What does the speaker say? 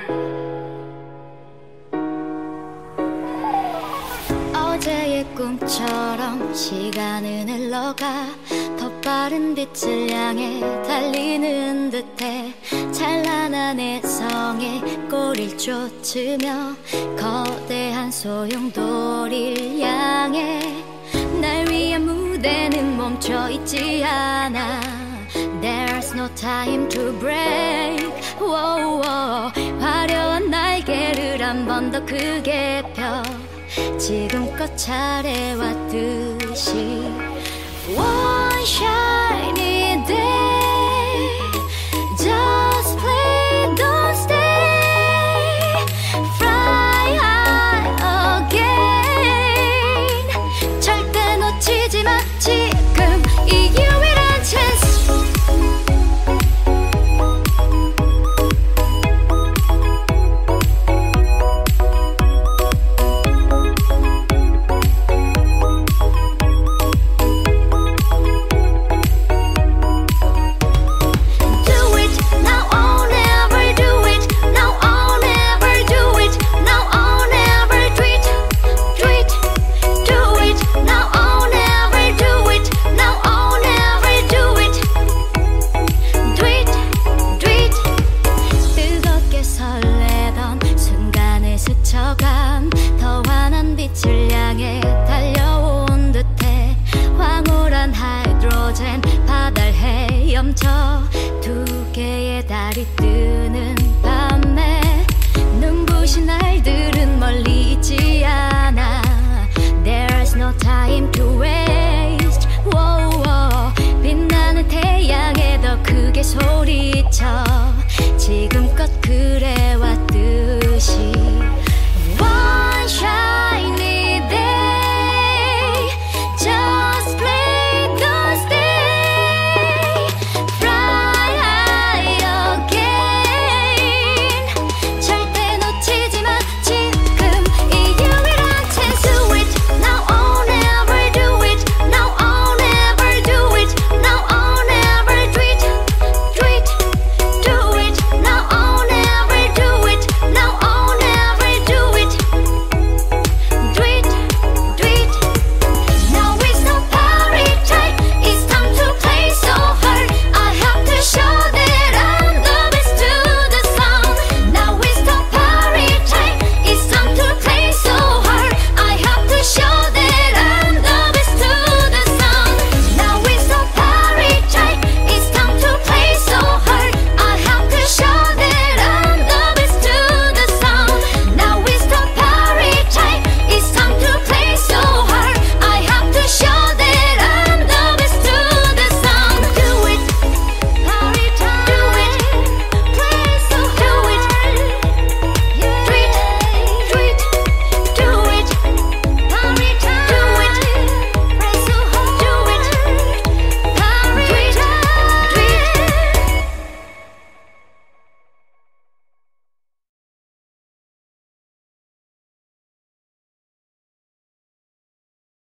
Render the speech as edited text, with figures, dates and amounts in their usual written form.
어제의 꿈처럼 시간은 흘러가 더 빠른 빛을 향해 달리는 듯해 찬란한 혜성의 꼬리를 쫓으며 거대한 소용돌이를 향해 날 위한 무대는 멈춰있지 않아 There's no time to break whoa, whoa. 화려한 날개를 한 번 더 크게 펴 지금껏 잘해왔듯이 One shiny day